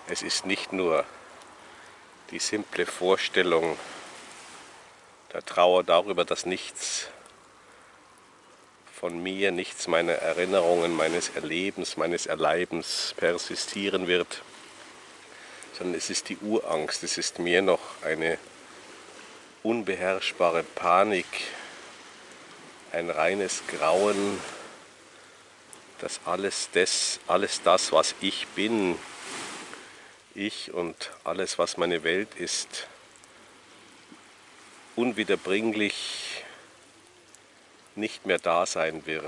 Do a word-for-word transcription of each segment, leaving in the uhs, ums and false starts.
Es ist nicht nur die simple Vorstellung der Trauer darüber, dass nichts von mir, nichts meiner Erinnerungen, meines Erlebens, meines Erleibens persistieren wird, sondern es ist die Urangst, es ist mehr noch eine unbeherrschbare Panik, ein reines Grauen, dass alles das, alles das, was ich bin, ich und alles, was meine Welt ist, unwiederbringlich nicht mehr da sein wird,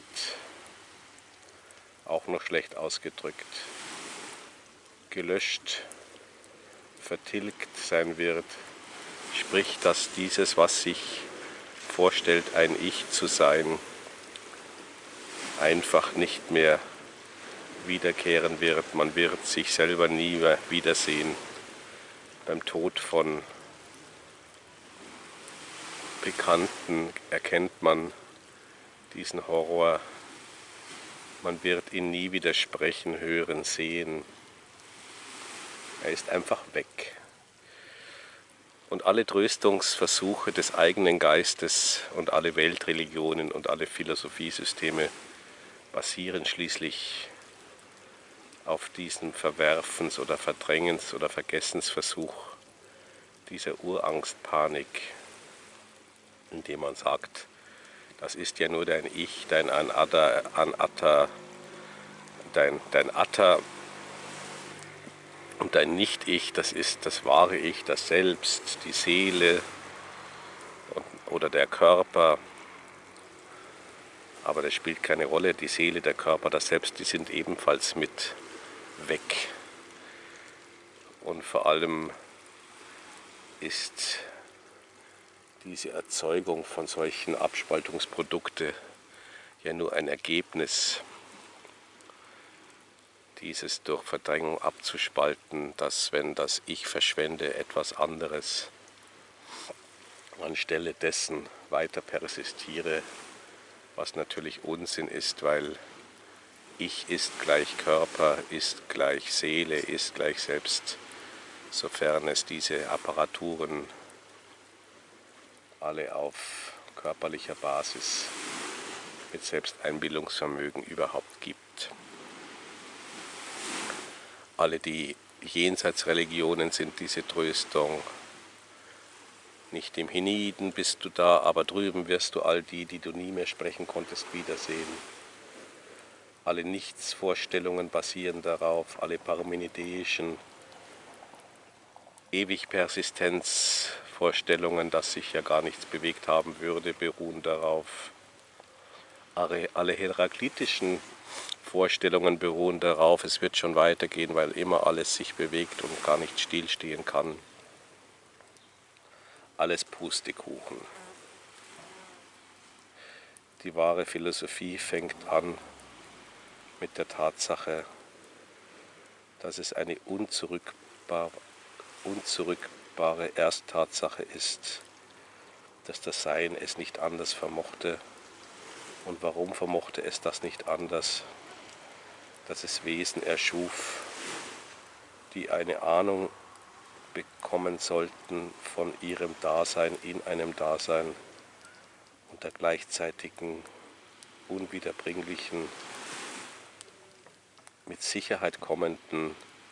auch noch schlecht ausgedrückt, gelöscht, vertilgt sein wird, sprich, dass dieses, was sich vorstellt, ein Ich zu sein, einfach nicht mehr wiederkehren wird. Man wird sich selber nie mehr wiedersehen. Beim Tod von Bekannten erkennt man diesen Horror. Man wird ihn nie wieder sprechen, hören, sehen. Er ist einfach weg. Und alle Tröstungsversuche des eigenen Geistes und alle Weltreligionen und alle Philosophiesysteme basieren schließlich auf diesem Verwerfens- oder Verdrängens- oder Vergessensversuch dieser Urangstpanik, indem man sagt, das ist ja nur dein Ich, dein Anatta, Anatta, dein, dein Atta und dein Nicht-Ich, das ist das wahre Ich, das Selbst, die Seele und, oder der Körper. Aber das spielt keine Rolle, die Seele, der Körper, das Selbst, die sind ebenfalls mit weg. Und vor allem ist diese Erzeugung von solchen Abspaltungsprodukten ja nur ein Ergebnis, dieses durch Verdrängung abzuspalten, dass, wenn das Ich verschwende, etwas anderes anstelle dessen weiter persistiere, was natürlich Unsinn ist, weil Ich ist gleich Körper, ist gleich Seele, ist gleich Selbst, sofern es diese Apparaturen alle auf körperlicher Basis mit Selbsteinbildungsvermögen überhaupt gibt. Alle die Jenseitsreligionen sind diese Tröstung. Nicht im Hienieden bist du da, aber drüben wirst du all die, die du nie mehr sprechen konntest, wiedersehen. Alle Nichtsvorstellungen basieren darauf, alle parmenideischen Ewigpersistenzvorstellungen, dass sich ja gar nichts bewegt haben würde, beruhen darauf. Alle, alle heraklitischen Vorstellungen beruhen darauf, es wird schon weitergehen, weil immer alles sich bewegt und gar nicht stillstehen kann. Alles Pustekuchen. Die wahre Philosophie fängt an mit der Tatsache, dass es eine unzurückbare, unzurückbare Ersttatsache ist, dass das Sein es nicht anders vermochte. Und warum vermochte es das nicht anders? Dass es Wesen erschuf, die eine Ahnung bekommen sollten von ihrem Dasein in einem Dasein und der gleichzeitigen, unwiederbringlichen, mit Sicherheit kommenden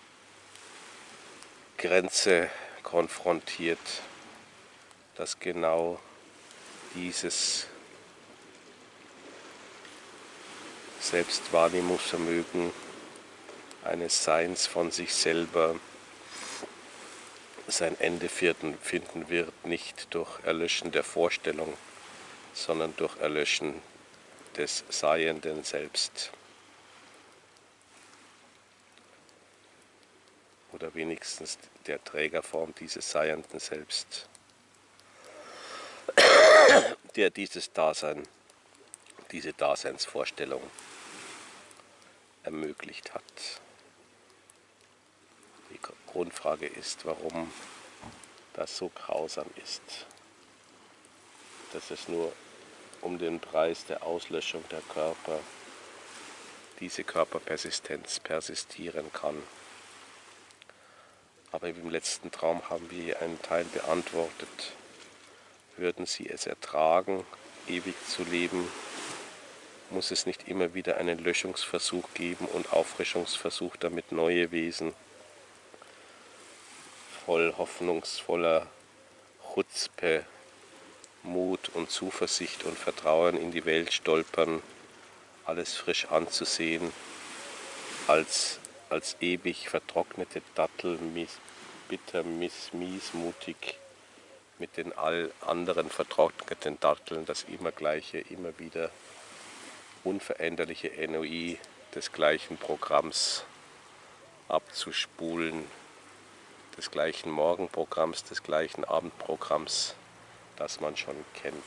Grenze konfrontiert, dass genau dieses Selbstwahrnehmungsvermögen eines Seins von sich selber sein Ende finden wird, nicht durch Erlöschen der Vorstellung, sondern durch Erlöschen des Seienden Selbst. Oder wenigstens der Trägerform dieses Seienden Selbst, der dieses Dasein, diese Daseinsvorstellung ermöglicht hat. Die Grundfrage ist, warum das so grausam ist, dass es nur um den Preis der Auslöschung der Körper diese Körperpersistenz persistieren kann. Aber im letzten Traum haben wir einen Teil beantwortet. Würden sie es ertragen, ewig zu leben? Muss es nicht immer wieder einen Löschungsversuch geben und Auffrischungsversuch, damit neue Wesen voll hoffnungsvoller Chutzpe, Mut und Zuversicht und Vertrauen in die Welt stolpern, alles frisch anzusehen, als, als ewig vertrocknete Dattel, mies, bitter, miss, miesmutig, mit den all anderen vertrockneten Datteln das immer gleiche, immer wieder unveränderliche N O I des gleichen Programms abzuspulen, des gleichen Morgenprogramms, des gleichen Abendprogramms, das man schon kennt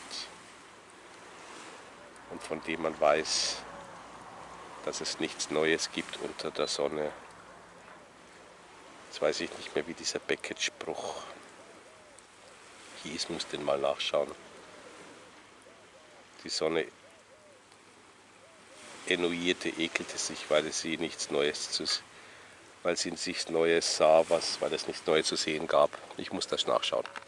und von dem man weiß, dass es nichts Neues gibt unter der Sonne. Jetzt weiß ich nicht mehr, wie dieser Beckett-Spruch hieß, muss den mal nachschauen. Die Sonne ennuierte, ekelte sich, weil sie nichts Neues zu, weil sie nichts Neues sah, was, weil es nichts Neues zu sehen gab. Ich muss das nachschauen.